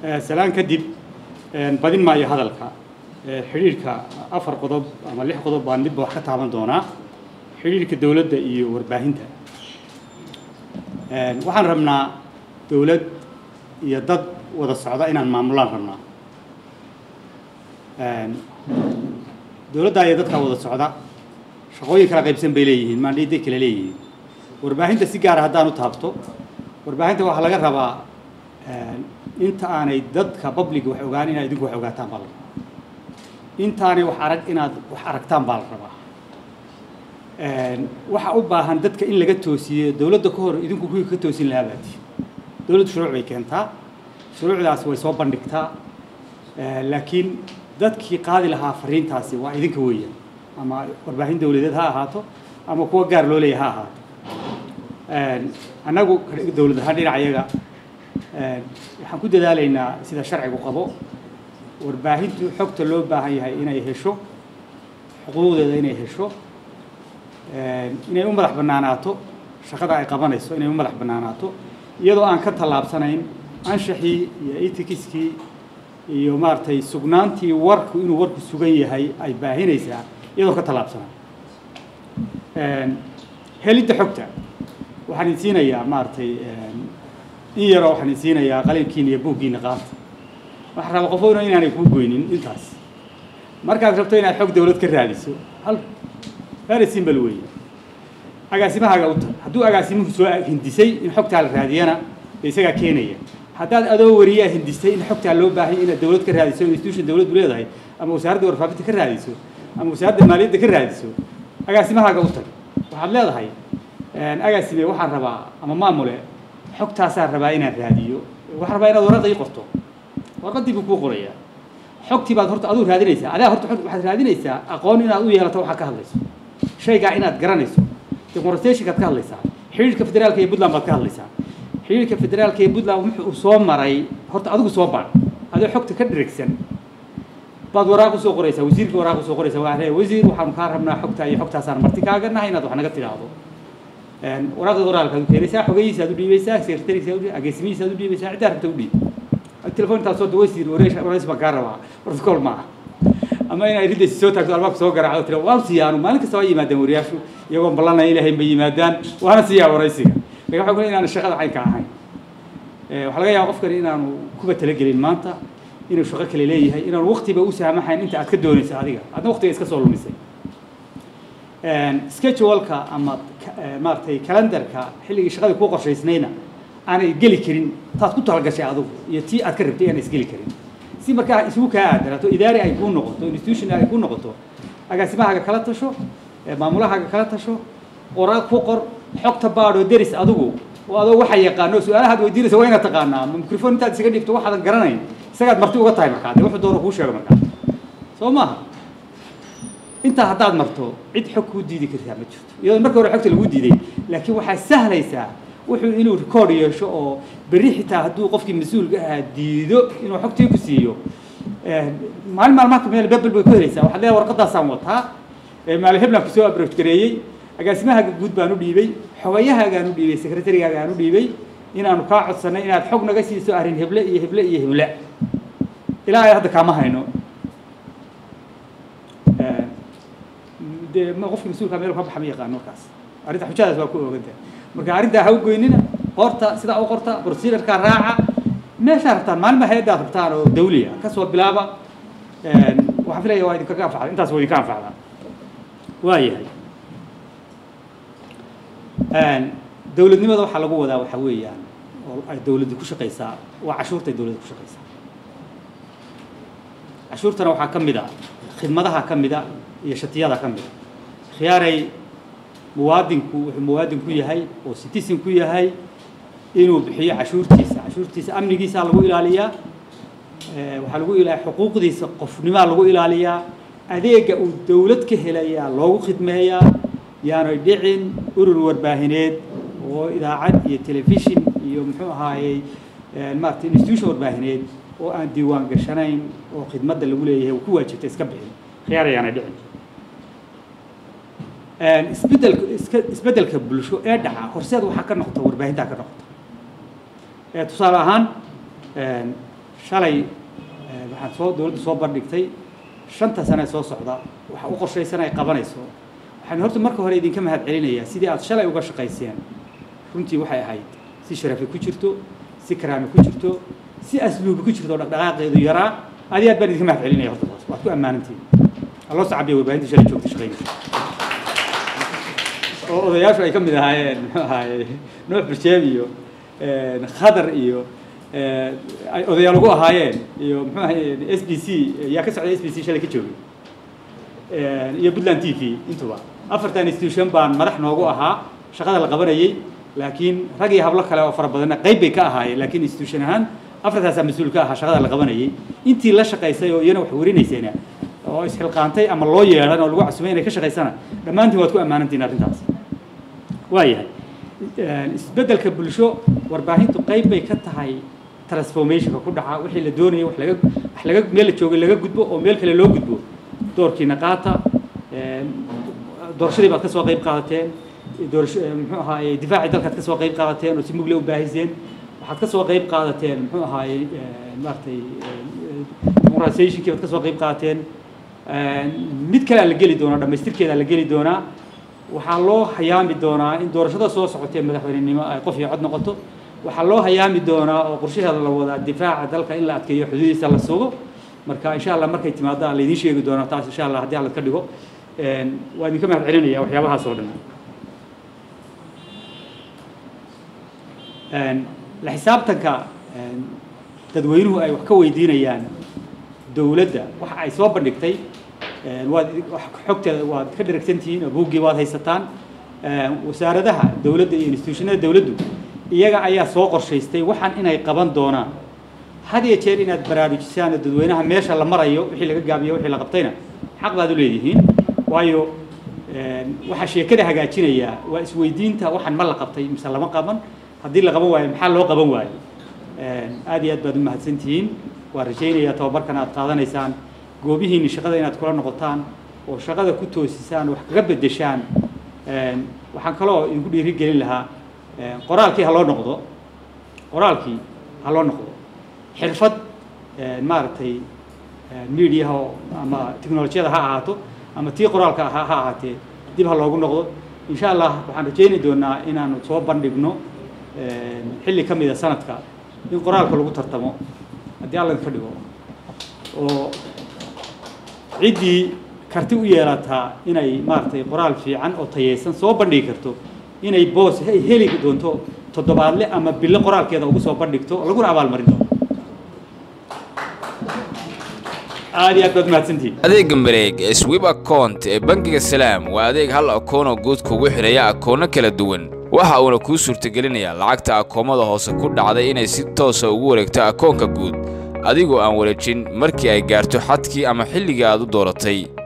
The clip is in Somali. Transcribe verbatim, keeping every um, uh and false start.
سلام كدب بدين ما يهذا الكا حريرك أفر قطب أما لح قطب عن نبى وحكت عمل دونا حريرك الدولة ده يورباهنتها وحن رمنا دولة يضد وذا الصعداء إن المعمولات رمنا دولة ده يضد وذا الصعداء شقوي كلا قيبسن بيليه ما ليدي كلا ليه ورباهنت سيجارة هذا نتهبطه ورباهنت وحلاقة ربا أنت أنا ضد كبابليك وحوجاني أنا يدك وحوجاتان بالله أنت أنا وحرك أنا وحركتان بالله ربا وحأوبا هندتك إن لقيت توسي دولة دكور يدك كوي كتوسي لهذاتي دولة شروع بيكنتها شروع ذا سوي صوب بندكتها لكن ضدك قاضي لها فرين تاسي ويدك ويا أما ورباهن دولة ذا هاتو أما كوا جار لولي ها هات أنا أقول دولة هذه رعية waxaan ku dadaalaynaa sida sharcigu qabo warbaahintu xogta loo baahan yahay inay hesho xuquuqdeeda inay hesho inay u madax banaanaato shaqada ay qabanayso inay u madax banaanaato iyadoo aan ka talaabsanayn anshaxii iyo etikiskii iyo maartay sugnaantii warku inuu warku sugan yahay ay baahinaysaa iyadoo ka talaabsanaa helidda xogta waxaan siinayaa maartay in yar waxaan siinayaa qalinkiina iyo buuggiina qaata waxa raba qofowna inaanay ku goynin intaas markaad rabto inaad xog dawlad ka raadiso hal very simple way agaasimaha u tahay hadduu agaasimuhu soo hindisay in xogta la raadiyana isaga keenaya haddaad adoo wariyaa hindisay in xogta loo baahan in dawlad ka raadiso institution dawladdu leedahay ama wasaaradda warfaafinta ka raadiso ama wasaaradda maaliyadda ka raadiso agaasimaha u tahay waxaad leedahay agaasime waxaan rabaa ama maamule xogtaasaa rabaa inaan raadiyo waxaan rabaa inaad warqad ii qorto warqadii buu ku qorayaa xogtii baad horta aduu raadinaysaa adaa horta waxaad raadinaysaa aqoon inaad u yeelato waxa ka hadlayso shaygaa inaad garanayso demonstrationkaad ka hadlaysaa xiriirka federaalka iyo Puntland baad ka hadlaysaa xiriirka federaalka iyo Puntland wuxuu soo maray horta adigu soo baar adoo xogta ka dirigsan baad waraaq soo qoraysaa wasiirka waraaq soo qoraysaa waa wasiir waxaan ka rabnaa xogta iyo xogtaasaan marti kaaga nahay inaad wax naga tiraahdo ورقة ورقة كذا كيرسا حقيقي سادو دي بيسا سيرتري سادو أجسمي سادو دي بيسا عدار تودي التلفون تاع صوت ويسير وريش وريش بكاروا ورسكول معه أما أنا أريد الصوت أكثر الوقت سوقر على التلفون وامسيانو ما لك سوي مادام ورياشو يقوم بلنا إلى هم بيجي مادان وأنا سيا ورئيسي لكن حقول إن أنا شغال عين كعين وحلاقي يا قفكر إن أنا كوبا تلقي المانتا إنه شغال كليلي هاي إنه الوقت بوسع ما حين أنت أتكدوني سعدية هذا وقت يسكسر المسي schedule-ka ama maartay calendar-ka xilliga shaqada ku qorshaysnayna aanay gali karin taad ku talagashay adigu iyo tii aad ka rabtay inay isgali karin si markaa isugu ka aadarato idaari ay ku noqoto institution ay ku noqoto agaasimaha kala tasho maamulaha kala tasho qoraal ku qor xogta baadho deris adigu oo adoo waxa yaqaano su'aalaha weydiinaysa waa inaad taqaanaa microphone intaad isaga dhigto waxaad garanayn isagaad marti uga tahay markaa wuxuu doono ku sheego markaa soo maaha أنت هتعد مرتو عد حكو ديدي كرتها ما شفت يلا مركو روح حكت الوجود دي لكن واحد سهل يسا وحول إنه ريكورد شو بريحة هدو قفك مسؤول ديدو إنه حكت يكسيو مع المعلومات من الباب البكوريسا وحلا ورقتها صامتها مع الهبلة كسوة بروتكريي أجسمها جود بانو بيبي حواياها جانو بيبي سكرتيريا جانو بيبي إن أنا قاعد سنة إن الحكم نجسي سؤالين هبلة يهبلة يهبلة إلى هذا كمان هينو ما قف مسؤول كاميرا وحب حميقة نوكاس أريد حجاز وأكون وجدته مرجع أريد هاو جويننا قرطة سدا أو قرطة برسيل الكراعة ما شرطان ما المه هيدا بتاعه دولية كسوة بلابة وحفلة يوايد كان فعل أنت سوي كان فعل واي هاي دولة نما ذو حلقوا ذا وحوي يعني الدولة دي كوش قيسا وعشورة الدولة دي كوش قيسا عشورة ترى وحكم بدا خدمتها كم بدا يشتيادا كم بدا خياري موادنكو موادنكو يهاي أو ستيسنكو يهاي إنه بحي عشور تيس عشور تيس أمن جيس على قوي العليا وحلقوا إلى حقوق دي سقف نما على قوي العليا أذيك الدولة كهلايا لو خدمها يعني دعين أورو ورباهنات وإذا عاد التلفزيون يوم هاي المارت إنستيوشن ورباهنات وأن ديوان قشنين وخدمة الأولى هي وكوة تسكبه خيار يعني دعين isbedel isbedelka bulsho ee dhaca horseed waxa ka noqdo warbaahinta ka noqdo ee tusaale ahaan shalay waxaan soo dawladda soo bandhigtay shanta sano soo socda waxa u qorshaysan ay qabanayso waxaan horta marka hore idinka mahad celinayaa sidii aad shalay uga shaqayseen runtii waxay ahayd si sharafi ku jirto si karaami ku jirto si asluub ku jirto dhaqdhaqaaqeedu yaraa aad aad baan idinka mahad celinaya horta waad ku ammaanantiin الله صعب يا وباهي شلون شوفت شغيل oo odayaashu ay ka mid ahaayeen hay nooc barshaabiyo ee khadar iyo ee ay odayaal ugu ahaayeen iyo muxuu ahaayeen S B C yaa ka socday S B C shalay ka joogay ee iyo Puntland T V intuba afartan institution baan madax noogu ahaa shaqada la qabanayay laakiin rag iyo hablo kale oo fara badan qayb bay ka ahaayeen laakiin institution ahaan afartaas mas'uul ka ahaa shaqada la qabanayay intii la shaqaysay oo iyana wax warinayseena oo isxilqaantay ama loo yeelan oo lagu cusubay inay ka shaqaysana dhamaantiin waad ku ammaanantiin arrintaas waayahay isbedelka bulsho warbaahintu qayb bay ka tahay transformation ku dhaca wixii la doonayo wax laga wax laga meel la joogo laga gudbo oo meel kale loo gudbo doorkiina qaata doorashadii baad ka soo qayb qaadateen doorasho muxuu ahaayay difaaci dalkaad ka soo qayb qaadateen oo si mugle u baahiseen waxaad ka soo qayb qaadateen muxuu ahaayay maartay demoqraasiyadii baad ka soo qayb qaadateen mid kale la geli doona dhamaystirkeeda la geli doona waxaa loo hayaami doonaa in doorashada soo socotay madaxweynenimo ay qof iyo cod noqoto waxaa loo hayaami doonaa oo qorshaheeda la wada difaaca dalka in la adkeeyo xuduudiisa la sugo marka insha Allah markay timaado la idin sheegi doona taas insha Allah hadii aad ka dhigo een waa idin ka mahad celinaya waxyaabahaas oo dhan een la xisaabtanka dadweynuhu ay wax ka weydiinayaan dawladda waxa ay soo bandhigtay waad xogteeda waad ka diragsantihiin buuggii waad haysataan wasaaradaha dawladda iyo institutionada dawladdu iyaga ayaa soo qorshaystay waxaan inay qaban doonaan had iyo jeer inaad baraarujisaan dadweynaha meesha la marayo wixii laga gaabiyo wixii la qabtayna xaq baad u leedihiin waayo waxa sheekada hagaajinaya waa isweydiinta waxaan ma la qabtay mise lama qaban haddii la qaban waayo maxaa loo qaban waayo aad iyo aad baad u mahadsantihiin waa rajaynayaa tababarkan aad qaadanaysaan goobihiina shaqada inaad kula noqotaan oo shaqada ku toosisaan wax kaga bedeshaan een waxaan kale oo idinku dhiiri gelin lahaa qoraalkii ha loo noqdo qoraalkii ha loo noqdo xirfad een maartay media ama teknolojiyada ha ahaato ama tii qoraalka ha ahaatee dib ha loogu noqdo insha Allah waxaan rajaynay doonaa inaan soo bandhigno een xilli kamid ah sanadka in qoraalka lagu tartamo haddii alla ka dhigo oo ciddii karti u yeelataa inay maartay qoraal fiican oo tayeysan soo bandhigi karto inay boos heli doonto toddobaadle ama bil qoraalkeeda ugu soo bandhigto lagu abaal marin doono aad iyo aad baad mahadsantihiin adeega mareeg swipe account ee bangiga salaam waa adeeg hal akoon oo guud kugu xiraya akoono kala duwan waxa uuna kuu suurtagelinayaa lacagta akoomada hoose ku dhacday inay si toos ah ugu wareegto akoonka guud adigoo aan wareejin markii ay gaarto xadkii ama xilliga aad u dooratay